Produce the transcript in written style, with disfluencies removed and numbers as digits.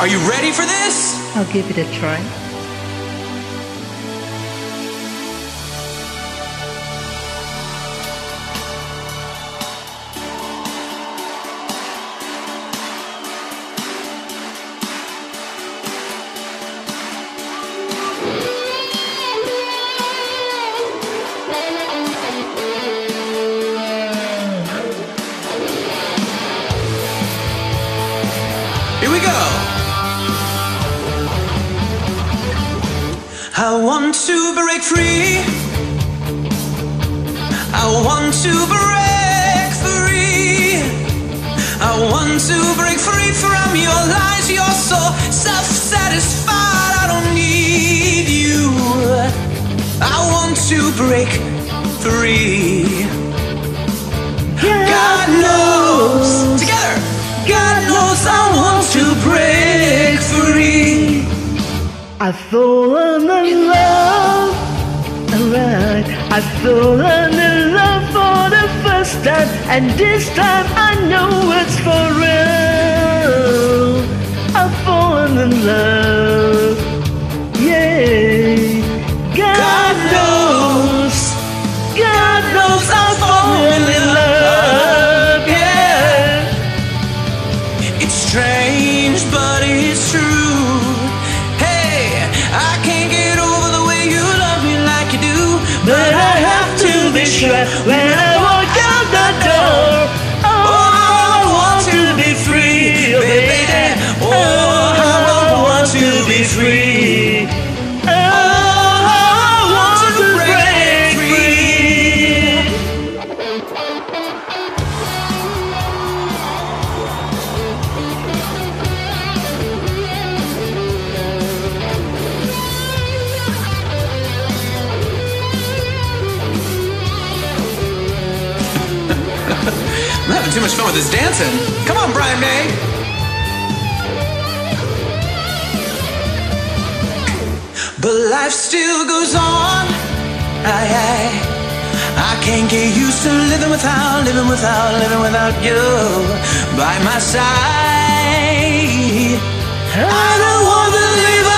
Are you ready for this? I'll give it a try. Here we go. I want to break free. I want to break free. I want to break free from your lies. You're so self-satisfied. I don't need you. I want to break free. God knows. Together. God knows I want to break free. I've fallen in love, alright. I've fallen in love for the first time, and this time I know it's for real. I've fallen in love, yeah. God knows, God knows I've fallen in love, yeah. It's strange, but it's true. I can't get over the way you love me like you do, but I have to be sure when I walk out the door. Oh, I want to be free, baby. Oh, I want to be free. Oh, I want to break free. I'm having too much fun with this dancing. Come on, Brian May. But life still goes on. I can't get used to living without you by my side. I don't want to live